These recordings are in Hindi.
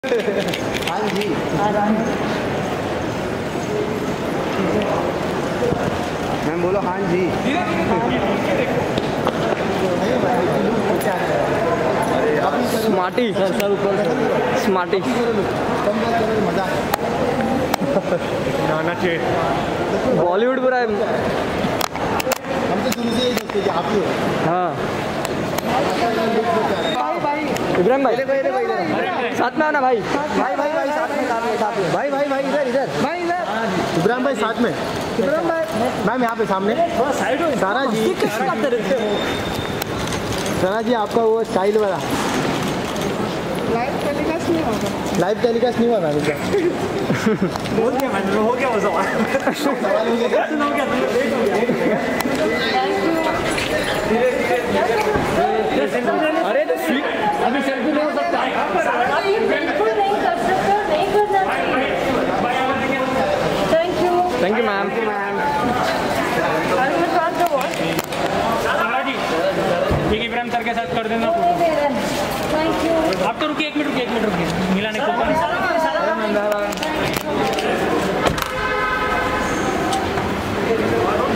हाँ जी मैम बोलो हाँ जी। स्मार्टी स्मार्टी मजा आना चाहिए। बॉलीवुड पूरा है। हम तो शुरू से यही सोचते कि आप ही हो। हाँ इब्राहिम भाई साथ में आना भाई। भाई भाई भाई साथ में भाई भाई भाई इधर इधर भाई इधर इब्राहिम भाई साथ में। इब्राहिम भाई मैम यहाँ पे सामने सारा जी। सारा जी आपका वो स्टाइल वाला लाइव टेलीकास्ट नहीं होगा। लाइव टेलीकास्ट नहीं हुआ मैम क्या बोल क्या मैंने हो गया वो सवाल हो गया सुनो क्या अरे तो स्वीट अभी सेल्फी नहीं हो सकता। बिल्कुल नहीं कर सकते, नहीं करना चाहिए। Thank you ma'am. ठीक है इब्राहिम सर के साथ कर देना। Thank you. आप तो रुकिए 1 मिनट रुकिए मिलाने को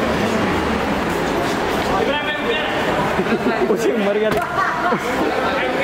उसी मर गया।